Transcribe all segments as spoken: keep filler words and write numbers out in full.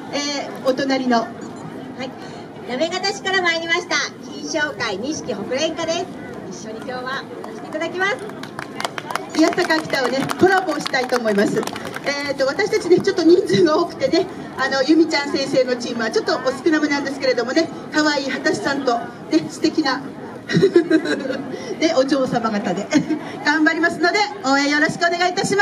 えー、お隣の、はい行方市から参りました金賞会錦北連歌です。一緒に今日はさせていただきます。 宮坂秋田をねコラボをしたいと思います。えーと私たちねちょっと人数が多くてね、あの由美ちゃん先生のチームはちょっとお少なめなんですけれどもね、可愛い畑さんとね素敵なでお嬢様方で頑張りますので応援よろしくお願いいたします。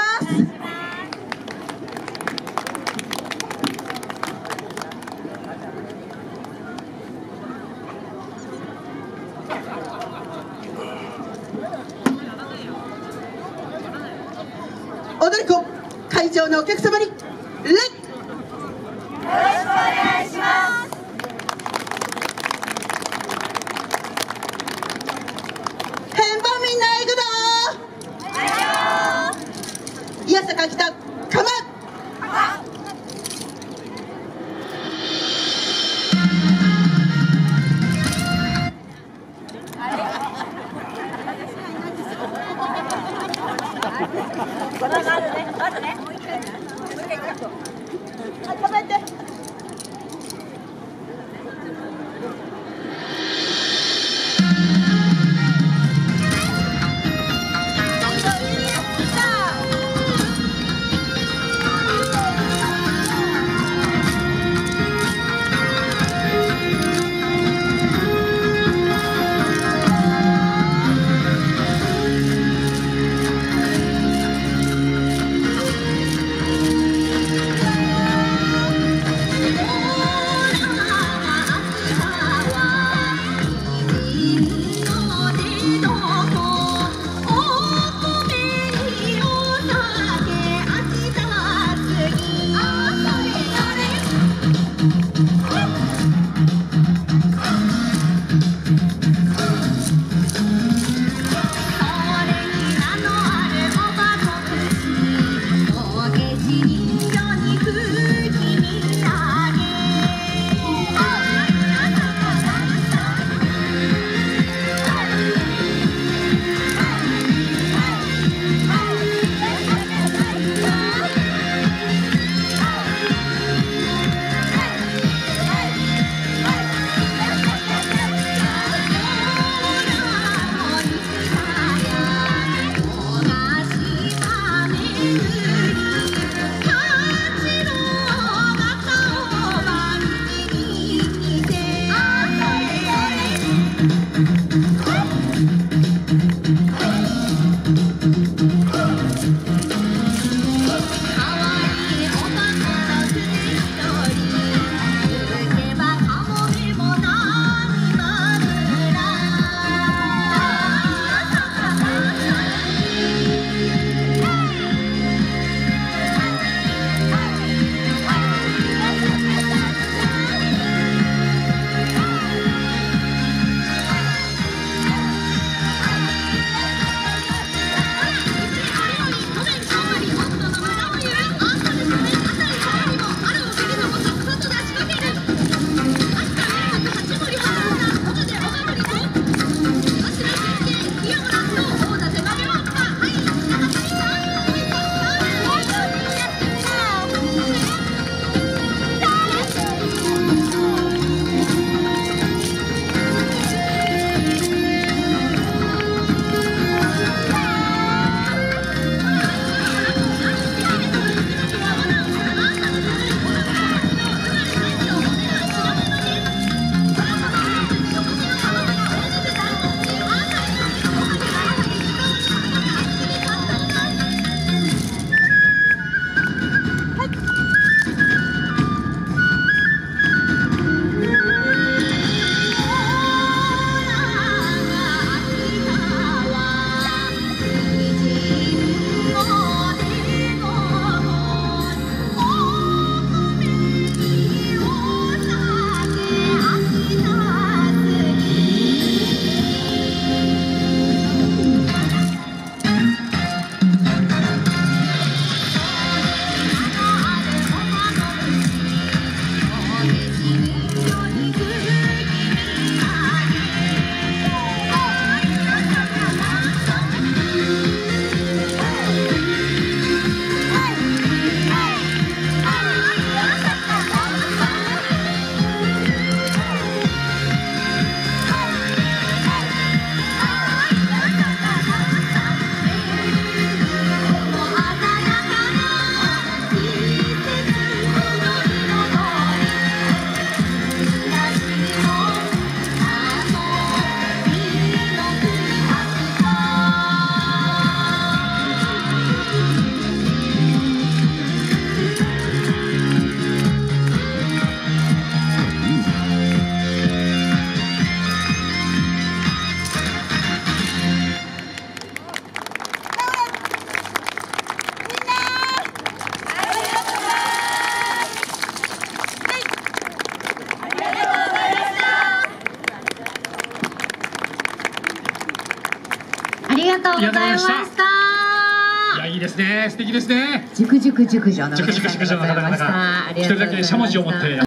踊り子会場のお客様に礼。よろしくお願いします。 変貌みんな行くぞー。宮坂北かままだね、まだね、もう一回、もう一回。 とうございました。 いや、いいですね、素敵ですね。 熟熟熟女の皆さんでございました。 一人だけしゃもじを持って